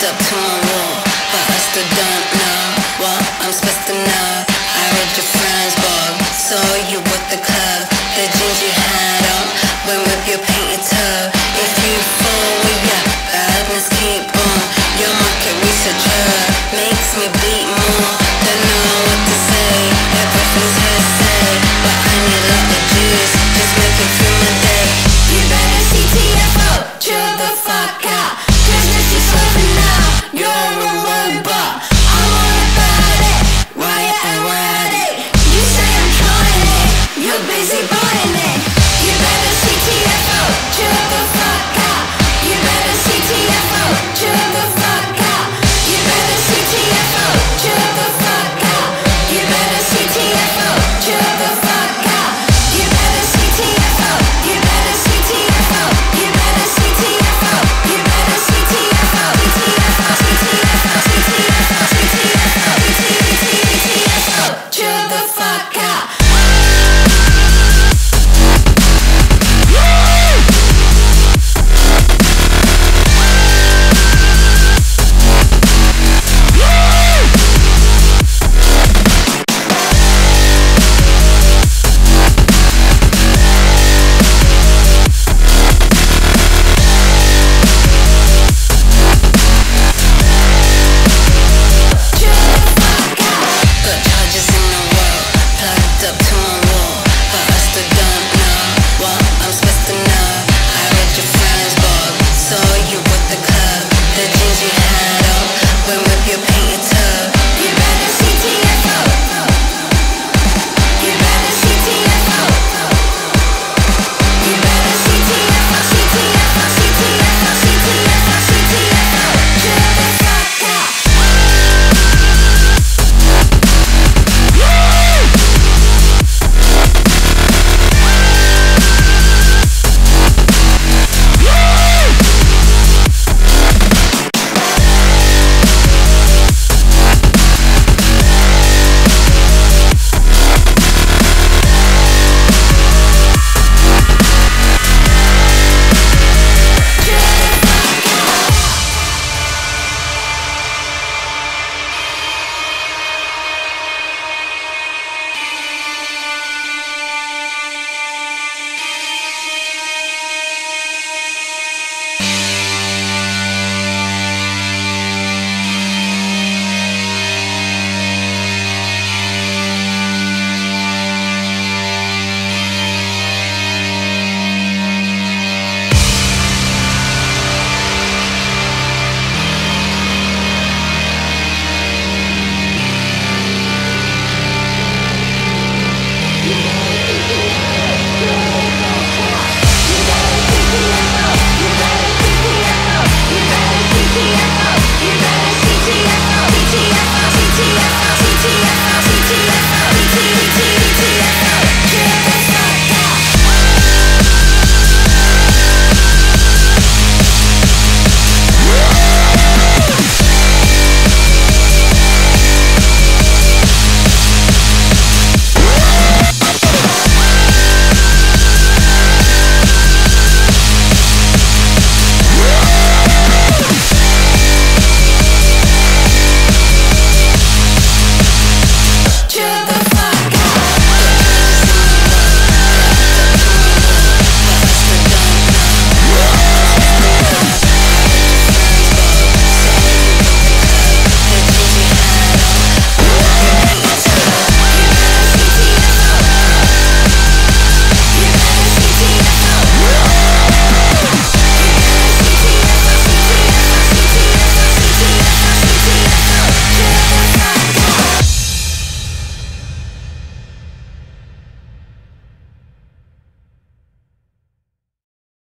Stepped up to my wall, but I still don't know what I'm supposed to know. I read your friends blog, saw you with the club, the jeans you had on, went with your painted toe. If you fall with your badness, keep on. Your market researcher makes me bleed.